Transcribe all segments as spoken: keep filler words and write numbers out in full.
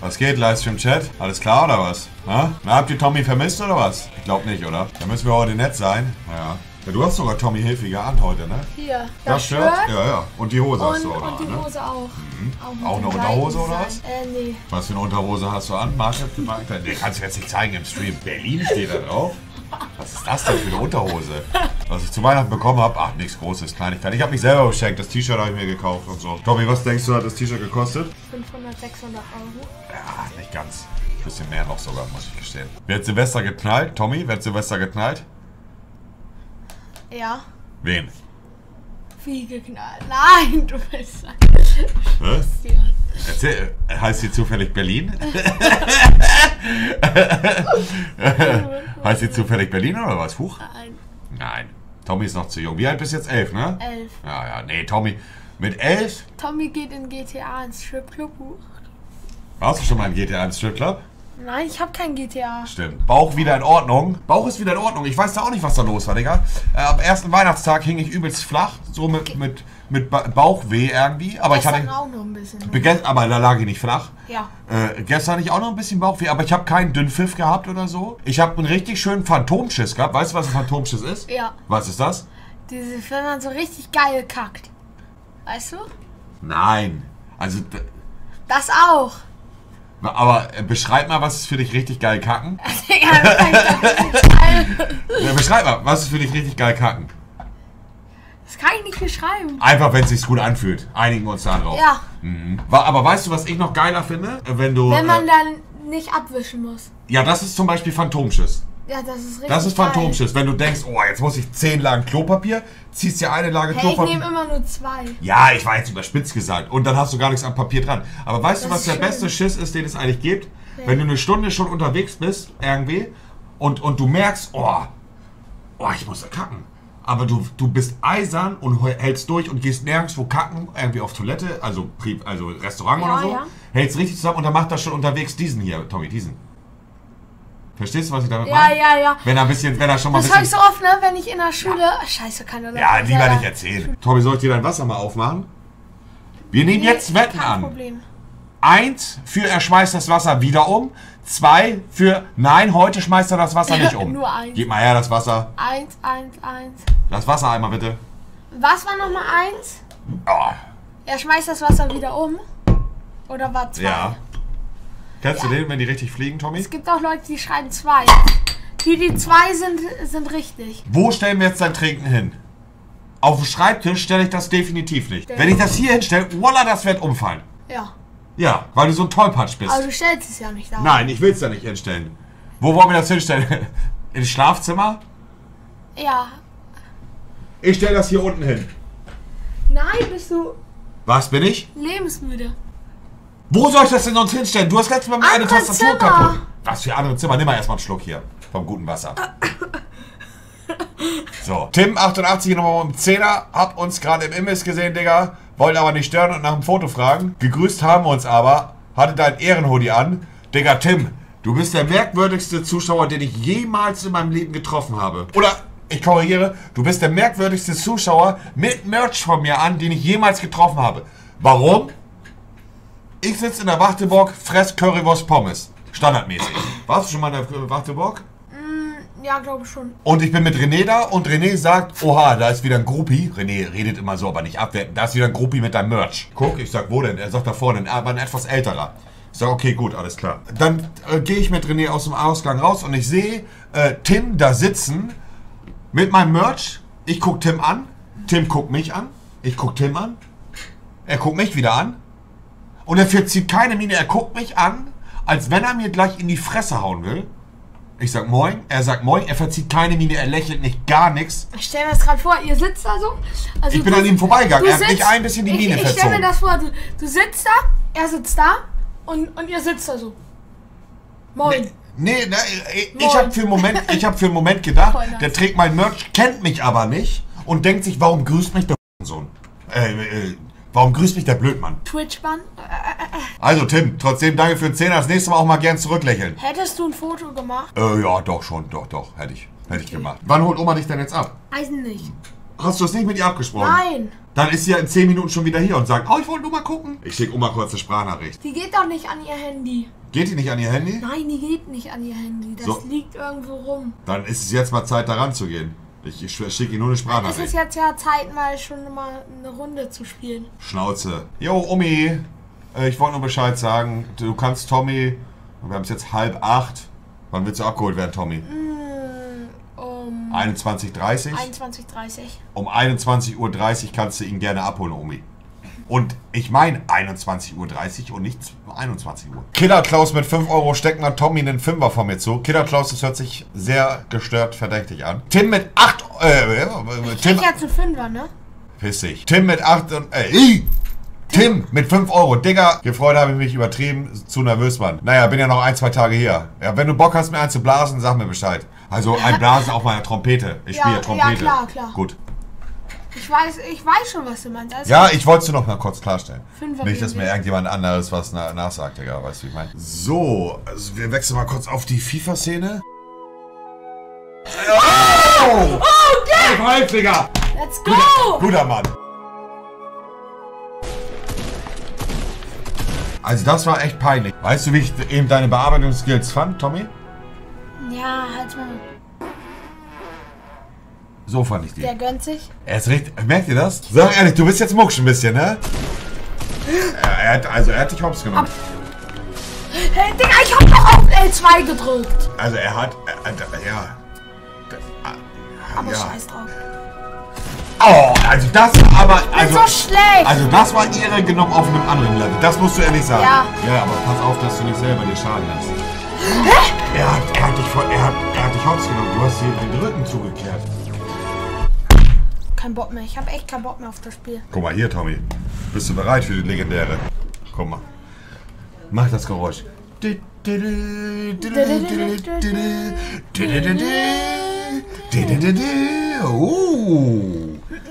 Was geht, Livestream-Chat? Alles klar oder was? Na? Na, habt ihr Tommy vermisst oder was? Ich glaube nicht, oder? Da müssen wir heute nett sein. Ja. Ja, du hast sogar Tommy Hilfiger an heute, ne? Hier. Das, das Shirt? Shirt? Ja, ja. Und die Hose und, hast du auch Und die an, Hose ne? auch. Mhm. Auch, auch eine Unterhose oder was? Äh, nee. Was für eine Unterhose hast du an? Marke? Nee, kannst du jetzt nicht zeigen im Stream. Berlin steht da drauf. Was ist das denn für eine Unterhose? Was ich zu Weihnachten bekommen habe? Ach, nichts Großes, Kleinigkeit. Ich habe mich selber beschenkt. Das T-Shirt habe ich mir gekauft und so. Tommy, was denkst du, hat das T-Shirt gekostet? fünfhundert, sechshundert Euro. Ja, nicht ganz. Ein bisschen mehr noch sogar, muss ich gestehen. Wer hat Silvester geknallt? Tommy, wer hat Silvester geknallt? Ja. Wen? Wie geknallt? Nein, du bist... Was? Erzähl, heißt sie zufällig Berlin? Heißt sie zufällig Berlin oder was? Huch? Nein. Nein. Tommy ist noch zu jung. Wie alt bist du jetzt? Elf, ne? Elf. Ja, ja. Nee, Tommy. Mit elf? Tommy geht in G T A ins Stripclub. Warst du schon mal in G T A im Stripclub? Nein, ich habe kein G T A. Stimmt. Bauch wieder in Ordnung. Bauch ist wieder in Ordnung. Ich weiß da auch nicht, was da los war, Digga. Äh, am ersten Weihnachtstag hing ich übelst flach. So mit, mit, mit ba Bauchweh irgendwie. Aber gestern ich hatte. auch noch ein bisschen. Ne? Aber da lag ich nicht flach. Ja. Äh, gestern hatte ich auch noch ein bisschen Bauchweh. Aber ich habe keinen Dünnpfiff gehabt oder so. Ich habe einen richtig schönen Phantomschiss gehabt. Weißt du, was ein Phantomschiss ist? Ja. Was ist das? Diese, wenn man so richtig geil kackt. Weißt du? Nein. Also. Das auch. Aber äh, beschreib mal, was ist für dich richtig geil kacken? Ja, beschreib mal, was ist für dich richtig geil kacken? Das kann ich nicht beschreiben. Einfach, wenn es sich gut anfühlt. Einigen wir uns da drauf. Ja. Mhm. Aber weißt du, was ich noch geiler finde? Wenn du. Wenn man äh, dann nicht abwischen muss. Ja, das ist zum Beispiel Phantomschiss. Ja, das ist richtig. Das ist Phantomschiss. Wenn du denkst, oh, jetzt muss ich zehn Lagen Klopapier, ziehst dir eine Lage hey, Klopapier. Ich nehme immer nur zwei. Ja, ich war jetzt überspitzt gesagt. Und dann hast du gar nichts am Papier dran. Aber weißt Das du, was ist der schön. beste Schiss ist, den es eigentlich gibt? Ja. Wenn du eine Stunde schon unterwegs bist, irgendwie, und, und du merkst, oh, oh, ich muss da kacken. Aber du, du bist eisern und hältst durch und gehst nirgendwo kacken, irgendwie auf Toilette, also, also Restaurant Ja, oder so. ja. Hältst richtig zusammen und dann macht das schon unterwegs diesen hier, Tommy, diesen. Verstehst du, was ich damit Ja, meine? ja, ja. Wenn er ein bisschen, wenn er schon mal Das ein höre ich bisschen... so oft, ne? Wenn ich in der Schule... Ach, scheiße, kann er Ja, lieber nicht erzählen. Tommy, soll ich dir dein Wasser mal aufmachen? Wir nehmen Nee, jetzt Wetten kein an. Problem. Eins für er schmeißt das Wasser wieder um. Zwei für nein, heute schmeißt er das Wasser nicht um. Nur eins. Gib mal her das Wasser. Eins, eins, eins. Das Wasser einmal bitte. Was war nochmal eins? Oh, Er schmeißt das Wasser wieder um. Oder war zwei? ja. Kennst Ja. du den, wenn die richtig fliegen, Tommy? Es gibt auch Leute, die schreiben zwei. Die, die zwei sind, sind richtig. Wo stellen wir jetzt dein Trinken hin? Auf dem Schreibtisch stelle ich das definitiv nicht. Wenn ich das hier hinstelle, voila, das wird umfallen. Ja. Ja, weil du so ein Tollpatsch bist. Aber du stellst es ja nicht da. Nein, ich will es da nicht hinstellen. Wo wollen wir das hinstellen? Ins Schlafzimmer? Ja. Ich stelle das hier unten hin. Nein, bist du Was bin ich? lebensmüde. Wo soll ich das denn sonst hinstellen? Du hast letztes Mal meine Andere Tastatur Zimmer. kaputt. Was für andere Zimmer? Nimm mal erstmal einen Schluck hier. Vom guten Wasser. So. Tim achtundachtzig nochmal um Zehner. Hab uns gerade im Imbiss gesehen, Digga. Wollte aber nicht stören und nach dem Foto fragen. Gegrüßt haben wir uns aber. Hatte dein Ehrenhoodie an. Digga, Tim, du bist der merkwürdigste Zuschauer, den ich jemals in meinem Leben getroffen habe. Oder, ich korrigiere, du bist der merkwürdigste Zuschauer mit Merch von mir an, den ich jemals getroffen habe. Warum? Ich sitze in der Wachteburg, fress Currywurst Pommes. Standardmäßig. Warst du schon mal in der Wachteburg? Mm, ja, glaube ich schon. Und ich bin mit René da und René sagt, oha, da ist wieder ein Groupie. René redet immer so, aber nicht abwerten. Da ist wieder ein Groupie mit deinem Merch. Guck, ich sag, wo denn? Er sagt da vorne, aber ein etwas älterer. Ich sag, okay, gut, alles klar. Dann äh, gehe ich mit René aus dem Ausgang raus und ich sehe äh, Tim da sitzen mit meinem Merch. Ich guck Tim an. Tim guckt mich an. Ich guck Tim an. Er guckt mich wieder an. Und er verzieht keine Miene. Er guckt mich an, als wenn er mir gleich in die Fresse hauen will. Ich sag Moin. Er sagt Moin. Er verzieht keine Miene. Er lächelt nicht, gar nichts. Ich stell mir das gerade vor, ihr sitzt da so. Also Ich bin du- an ihm vorbeigegangen. du Er hat nicht sitzt- ein bisschen die Miene ich, ich stell verzogen. mir das vor, du, du sitzt da, er sitzt da und, und ihr sitzt da so. Moin. Nee, nee, ich, ich Moin. habe für einen Moment, ich hab für einen Moment gedacht, Voll nice. der trägt mein Merch, kennt mich aber nicht und denkt sich, warum grüßt mich der Sohn? Äh, äh, warum grüßt mich der Blödmann? Twitch-Bann. Also Tim, trotzdem danke für den Zehner. Das nächste Mal auch mal gern zurücklächeln. Hättest du ein Foto gemacht? Äh, ja, doch schon, doch, doch, hätte ich, hätte ich gemacht. Wann holt Oma dich denn jetzt ab? Weiß nicht. Hast du es nicht mit ihr abgesprochen? Nein. Dann ist sie ja in zehn Minuten schon wieder hier und sagt, oh, ich wollte nur mal gucken. Ich schicke Oma kurz eine Sprachnachricht. Die geht doch nicht an ihr Handy. Geht die nicht an ihr Handy? Nein, die geht nicht an ihr Handy. Das So. liegt irgendwo rum. Dann ist es jetzt mal Zeit, da ranzugehen. Ich, ich schicke ihr nur eine Es ist Sprachnachricht. jetzt ja Zeit, mal schon mal eine Runde zu spielen. Schnauze. Jo, Omi, äh, ich wollte nur Bescheid sagen. Du kannst Tommy, wir haben es jetzt halb acht. Wann willst du abgeholt werden, Tommy? Mm, um einundzwanzig Uhr dreißig? einundzwanzig Uhr dreißig. Um einundzwanzig Uhr dreißig kannst du ihn gerne abholen, Omi. Und ich meine einundzwanzig Uhr dreißig und nicht einundzwanzig Uhr. Killer Klaus mit fünf Euro stecken an Tommy einen Fünfer von mir zu. Killer Klaus, das hört sich sehr gestört verdächtig an. Tim mit acht... Äh, äh, Tim... Ich jetzt ein Fünfer, ne? Piss dich. Tim mit acht und... Äh, ih! Tim mit fünf Euro. Digga, gefreut habe ich mich übertrieben. Zu nervös, Mann. Naja, bin ja noch ein, zwei Tage hier. Ja, wenn du Bock hast, mir einen zu blasen, sag mir Bescheid. Also ein Blasen auf meiner Trompete. Ich Ja, spiele Trompete. ja, klar, klar. Gut. Ich weiß, ich weiß schon, was du meinst. Also Ja, ich wollte es nur noch mal kurz klarstellen. Fünfer Nicht, dass gegen mir irgendjemand anderes was na nachsagt, Digga. Weißt du, wie ich meine? So, also wir wechseln mal kurz auf die FIFA-Szene. Oh! Okay! Halt, Digga! Let's go! Guter Mann. Also das war echt peinlich. Weißt du, wie ich eben deine Bearbeitungsskills fand, Tommy? Ja, halt mal. So fand ich die. Der gönnt sich. Er ist richtig. Merkt ihr das? Sag ehrlich, du bist jetzt mucksch ein bisschen, ne? Er, er hat, also er hat dich hops genommen. Hey, Digga, ich hab doch auf L zwei gedrückt. Also er hat. Er, er, ja. Aber ja. scheiß drauf. Oh, also das war aber. Ich bin Also, so schlecht. also das war ihre genommen auf einem anderen Level. Das musst du ehrlich sagen. Ja. Ja, aber pass auf, dass du nicht selber dir Schaden nimmst. Hä? Er hat, er hat dich voll, er hat, er hat dich hops genommen. Du hast dir den Rücken zugekehrt. Kein Bock mehr. Ich hab echt keinen Bock mehr auf das Spiel. Guck mal hier, Tommy. Bist du bereit für die legendäre? Guck mal. Mach das Geräusch. Oh.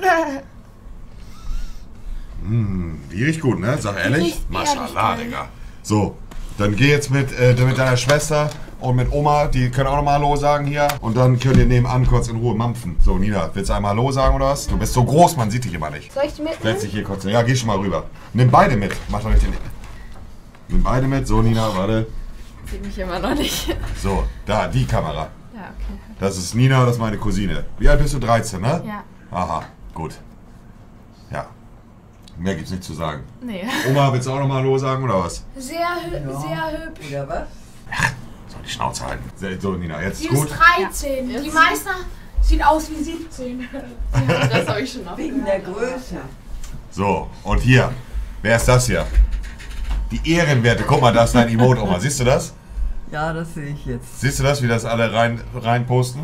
Hm, die riecht gut, ne? Sag ehrlich. riecht Maschallah, ehrlich geil. Digga. So, dann geh jetzt mit, äh, mit deiner Schwester und mit Oma, die können auch nochmal Hallo sagen hier. Und dann könnt ihr nebenan kurz in Ruhe mampfen. So, Nina, willst du einmal Hallo sagen oder was? Du bist so groß, man sieht dich immer nicht. Soll ich die Setz mitnehmen? dich hier kurz hin. Ja, geh schon mal rüber. Nimm beide mit. Mach doch nicht den. Nimm beide mit. So, Nina, warte. Sieht mich immer noch nicht. So, da, die Kamera. Ja, okay. Das ist Nina, das ist meine Cousine. Wie alt bist du? dreizehn, ne? Ja. Aha, gut. Ja. Mehr gibt's nicht zu sagen. Nee. Oma, willst du auch nochmal Hallo sagen oder was? Sehr, hü- sehr hübsch. Oder was? Soll die Schnauze halten. So, Nina, jetzt Die gut. ist dreizehn. Ja. Die Meister sieht aus wie siebzehn. Das habe ich schon noch. Wegen der Größe. So, und hier. Wer ist das hier? Die Ehrenwerte. Guck mal, da ist dein Emote, Oma. Siehst du das? Ja, das sehe ich jetzt. Siehst du das, wie das alle rein, rein posten?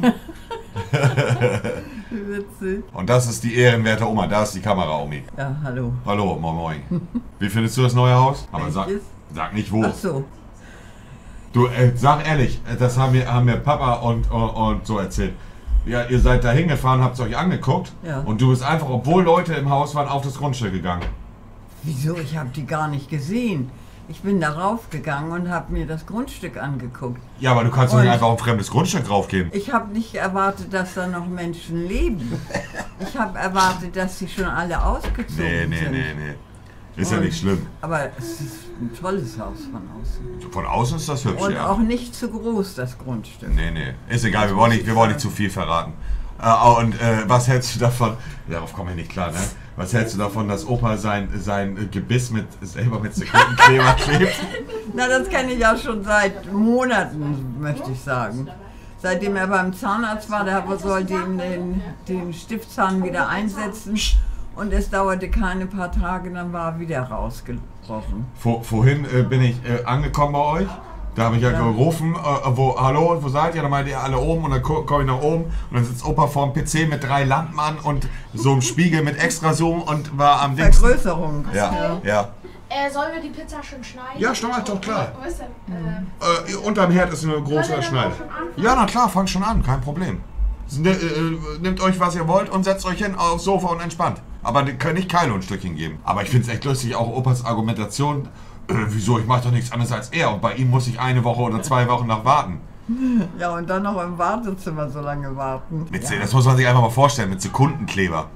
Witzig. Und das ist die ehrenwerte Oma. Da ist die Kamera, Omi. Ja, hallo. Hallo, moin moin. Wie findest du das neue Haus? Aber sag, Welches? sag nicht wo. Ach so. Du, äh, sag ehrlich, äh, das haben mir, haben mir Papa und, und, und so erzählt. Ja, ihr seid da hingefahren, habt es euch angeguckt. Ja. Und du bist einfach, obwohl Leute im Haus waren, auf das Grundstück gegangen. Wieso? Ich habe die gar nicht gesehen. Ich bin darauf gegangen und habe mir das Grundstück angeguckt. Ja, aber du kannst doch Und- nicht einfach auf ein fremdes Grundstück raufgehen. Ich habe nicht erwartet, dass da noch Menschen leben. Ich habe erwartet, dass sie schon alle ausgezogen Nee, nee, sind. nee, nee. Ist ja Und- nicht schlimm. Aber es ist ein tolles Haus von außen. Von außen ist das hübsch, Und ja. auch nicht zu groß, das Grundstück. Nee, nee. Ist egal, wir wollen nicht, wir wollen nicht zu viel verraten. Äh, und äh, was hältst du davon? Darauf komme ich nicht klar, ne? Was hältst du davon, dass Opa sein, sein Gebiss mit, selber mit Sekundenkleber klebt? Na, das kenne ich ja schon seit Monaten, möchte ich sagen. Seitdem er beim Zahnarzt war, der sollte ihm den, den Stiftzahn wieder einsetzen. Und es dauerte keine paar Tage, dann war er wieder rausgebrochen. Vor, vorhin äh, bin ich äh, angekommen bei euch. Da habe ich ja, Ja. gerufen, äh, wo, hallo, wo seid ihr? Dann meint ihr alle oben und dann komme komm ich nach oben und dann sitzt Opa vor dem P C mit drei Lampen an und so einem Spiegel mit Extrazoom und war am Dings. Vergrößerung. Ja, ja. Äh, sollen wir die Pizza schon schneiden? Ja, schneid doch klar. Wo ist denn? Äh, Äh, unterm Herd ist eine Sollen große wir dann Schneide. auch schon anfangen? Ja, na klar, fangt schon an, kein Problem. Ne, äh, nehmt euch, was ihr wollt und setzt euch hin aufs Sofa und entspannt. Aber die können nicht Keilo ein Stückchen geben. Aber ich finde es echt lustig, auch Opas Argumentation. Äh, wieso, ich mache doch nichts anderes als er. Und bei ihm muss ich eine Woche oder zwei Wochen noch warten. Ja, und dann noch im Wartezimmer so lange warten. Mit, Ja. Das muss man sich einfach mal vorstellen, mit Sekundenkleber.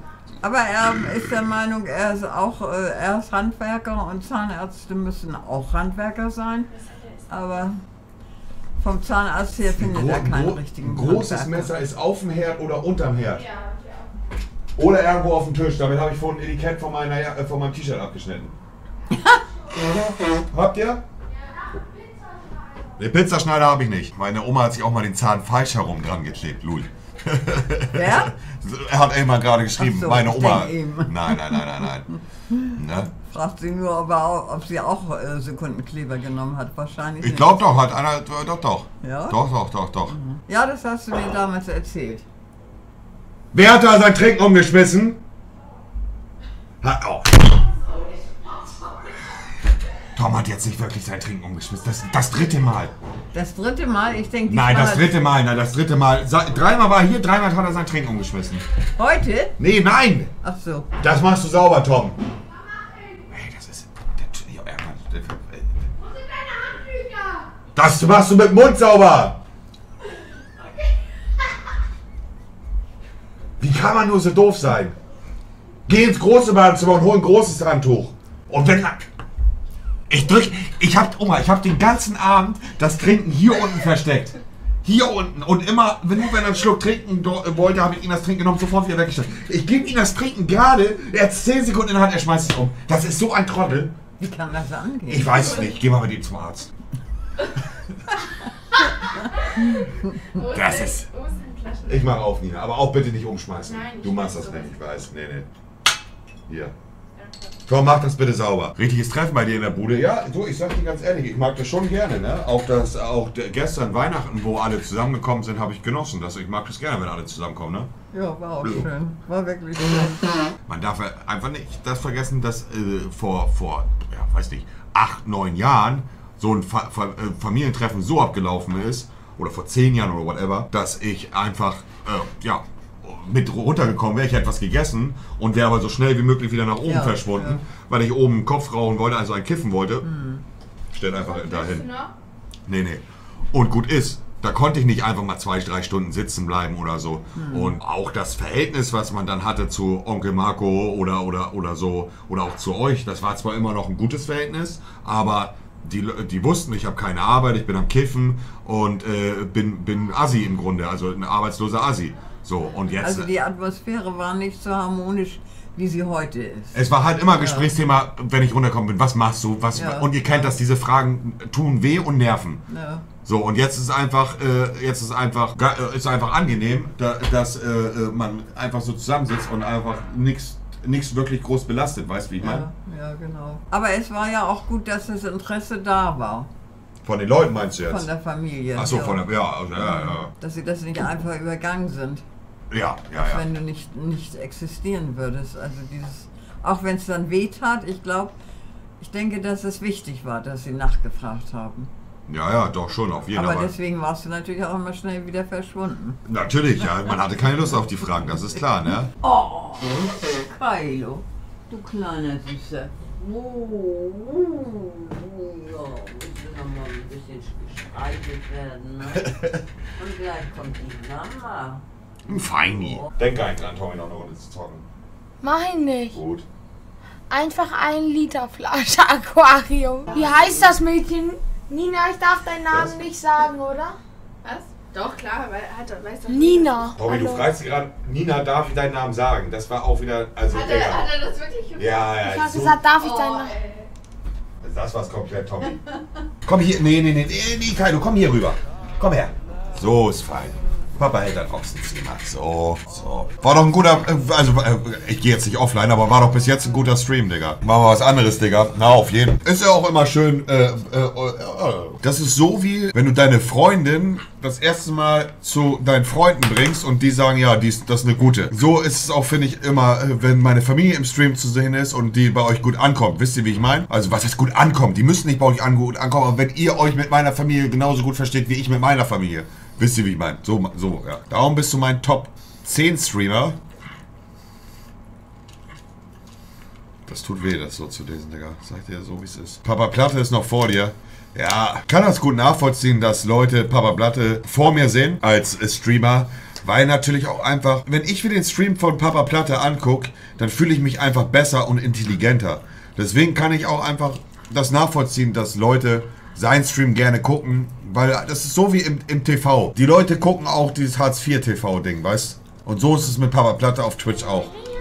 Aber er ist der Meinung, er ist auch äh, er ist Handwerker und Zahnärzte müssen auch Handwerker sein. Aber vom Zahnarzt her findet Gro er keinen gro richtigen großes Handwerker. Messer ist auf dem Herd oder unterm Herd. Oder irgendwo auf dem Tisch. Damit habe ich vorhin ein Etikett von, meiner, äh, von meinem T-Shirt abgeschnitten. Habt ihr? Den Pizzaschneider habe ich nicht. Meine Oma hat sich auch mal den Zahn falsch herum dran geklebt, Louis. Wer? Er hat immer gerade geschrieben, Ach so, meine ich Oma. denk ihm. Nein, nein, nein, nein, nein. Ne? Fragt sie nur, ob, er auch, ob sie auch äh, Sekundenkleber genommen hat. Wahrscheinlich Ich nicht. glaube doch, hat einer. Doch, doch. Ja? Doch, doch, doch, doch. Ja, das hast du mir damals erzählt. Wer hat da sein Trinken umgeschmissen? Hat, oh. Tom hat jetzt nicht wirklich sein Trinken umgeschmissen. Das, das dritte Mal. Das dritte Mal, ich denke... Nein, das dritte Mal, nein, das dritte Mal. Sa- Dreimal war er hier, dreimal hat er sein Trinken umgeschmissen. Heute? Nee, nein! Ach so. Das machst du sauber, Tom. Hey, das ist. Das machst du mit dem Mund sauber! Wie kann man nur so doof sein? Geh ins große Badezimmer und hol ein großes Handtuch. Und wenn. Ich drück. Ich hab. Oma, ich hab den ganzen Abend das Trinken hier unten versteckt. Hier unten. Und immer, wenn du wenn er einen Schluck trinken wollte, habe ich ihn das Trinken genommen, sofort wieder weggestellt. Ich gebe ihm das Trinken gerade, er hat zehn Sekunden in der Hand, er schmeißt es um. Das ist so ein Trottel. Wie kann das angehen? Ich weiß es nicht. Geh mal mit ihm zum Arzt. Das ist. Ich mach auf, Nina. Aber auch bitte nicht umschmeißen. Nein, ich Du machst weiß das sowas nicht, ich weiß. Nee, nee. Hier. Komm, mach das bitte sauber. Richtiges Treffen bei dir in der Bude. Ja, du, ich sag dir ganz ehrlich, ich mag das schon gerne, ne? Auch das, auch der, gestern Weihnachten, wo alle zusammengekommen sind, habe ich genossen. Das, ich mag das gerne, wenn alle zusammenkommen, ne? Ja, war auch schön. War wirklich schön. Man darf einfach nicht das vergessen, dass äh, vor, vor, ja, weiß nicht, acht, neun Jahren so ein Fa Fa Familientreffen so abgelaufen ist, oder vor zehn Jahren oder whatever, dass ich einfach, äh, ja, mit runtergekommen wäre, ich hätte etwas gegessen und wäre aber so schnell wie möglich wieder nach oben Ja, verschwunden, ja. weil ich oben einen Kopf rauchen wollte, also ein Kiffen wollte. Hm. Stellt einfach dahin. Nee, nee. Und gut ist. Da konnte ich nicht einfach mal zwei, drei Stunden sitzen bleiben oder so. Hm. Und auch das Verhältnis, was man dann hatte zu Onkel Marco oder, oder, oder so, oder auch zu euch, das war zwar immer noch ein gutes Verhältnis, aber die, die wussten, ich habe keine Arbeit, ich bin am Kiffen und äh, bin, bin Assi im Grunde, also ein arbeitsloser Assi. So, und jetzt... Also die Atmosphäre war nicht so harmonisch, wie sie heute ist. Es war halt immer Gesprächsthema, wenn ich runtergekommen bin, was machst du, was, Ja, und ihr kennt ja. das, diese Fragen tun weh und nerven. Ja. So, und jetzt ist einfach, äh, jetzt ist einfach, ga- äh, ist einfach angenehm, da, dass äh, äh, man einfach so zusammensitzt und einfach nichts nichts wirklich groß belastet, weißt du, wie ich meine? Ja, ja, genau. Aber es war ja auch gut, dass das Interesse da war. Von den Leuten meinst du jetzt? Von der Familie. Ach so, ja. von der, ja, also, ja, ja, Dass sie das nicht einfach übergangen sind. ja, ja, ja. Wenn du nicht, nicht existieren würdest. Also dieses, auch wenn es dann weh tat, ich glaube, ich denke, dass es wichtig war, dass sie nachgefragt haben. Ja, ja, doch schon, auf jeden Fall. Aber deswegen warst du natürlich auch immer schnell wieder verschwunden. Natürlich, ja, man hatte keine Lust auf die Fragen, das ist klar, ne? Oh, Kylo, du kleiner Süßer. Oh, ja, musst du noch mal ein bisschen gestreichelt werden, ne? Und gleich kommt die Mama. Ein Feini. Denk eigentlich dran, Tommy, noch eine Runde zu zocken. Mach ich nicht. Gut. Einfach ein Liter Flasche Aquarium. Wie heißt das Mädchen? Nina, ich darf deinen Namen Was? nicht sagen, oder? Was? Doch, klar, weil hat er weiß doch Nina. Tommy, du Hallo. fragst gerade, Nina, darf ich deinen Namen sagen? Das war auch wieder, also, Hat er, Digga. hat er das wirklich gemacht? Ja, ja, Ich habe so- gesagt, darf ich Oh, deinen Namen? ey. Das war's komplett, Tommy. Komm hier, nee, nee, nee, nee, nee, Kaido, komm hier rüber. Komm her. So ist fein. Papa hält ein Ochsenzimmer. So, so. War doch ein guter, äh, also äh, ich gehe jetzt nicht offline, aber war doch bis jetzt ein guter Stream, Digga. Machen wir was anderes, Digga. Na, auf jeden. Ist ja auch immer schön, äh, äh, äh, das ist so wie, wenn du deine Freundin das erste Mal zu deinen Freunden bringst und die sagen, ja, die ist, das ist eine gute. So ist es auch, finde ich, immer, äh, wenn meine Familie im Stream zu sehen ist und die bei euch gut ankommt. Wisst ihr, wie ich meine? Also, was heißt gut ankommt? Die müssen nicht bei euch an, gut ankommen, aber wenn ihr euch mit meiner Familie genauso gut versteht wie ich mit meiner Familie. Wisst ihr, wie ich meine? So, so, ja. Darum bist du mein Top zehn Streamer. Das tut weh, das so zu lesen, Digga. Sag dir so, wie es ist. Papa Platte ist noch vor dir. Ja, kann das gut nachvollziehen, dass Leute Papa Platte vor mir sehen als äh, Streamer, Weil natürlich auch einfach, wenn ich mir den Stream von Papa Platte angucke, dann fühle ich mich einfach besser und intelligenter. Deswegen kann ich auch einfach das nachvollziehen, dass Leute seinen Stream gerne gucken, weil das ist so wie im, im T V. Die Leute gucken auch dieses Hartz vier T V-Ding, weißt? Und so ist es mit Papa Platte auf Twitch auch.